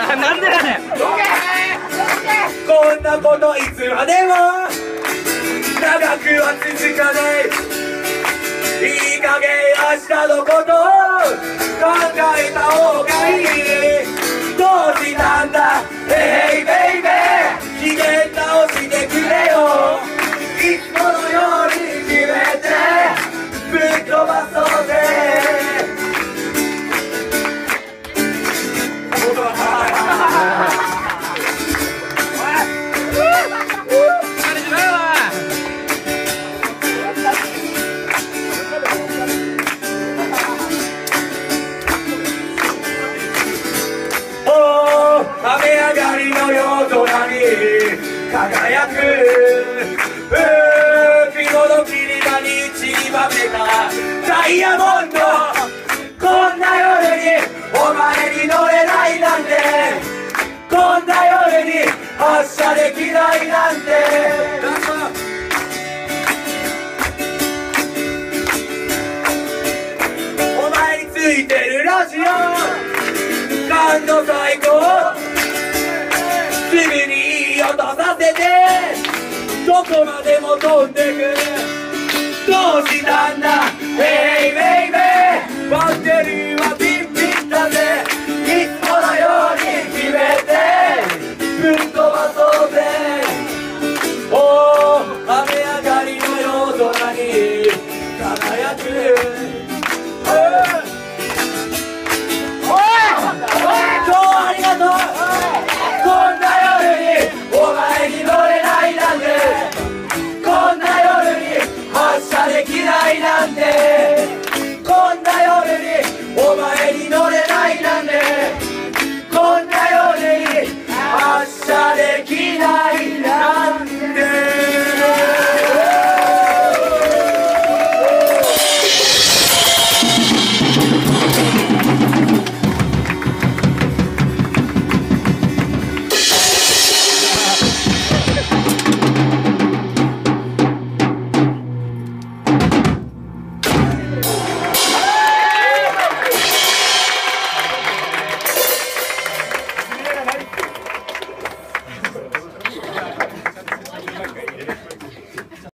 なんでやねん。 こんなこといつまでも長くは続かない。いい加減明日のことを考えた方がいい。どうしたんだ Hey baby 機嫌直してくれよ。いつものように決めてぶっ飛ばそうぜ。雨上がりの夜空に輝く雲の切り場に散りばめたダイヤモンド。こんな夜にお前に乗れないなんて、こんな夜に発車できないなんて。お前についてるラジオ感度最高、すぐにいい音させてどこまでも飛んでく。どうしたんだ Hey baby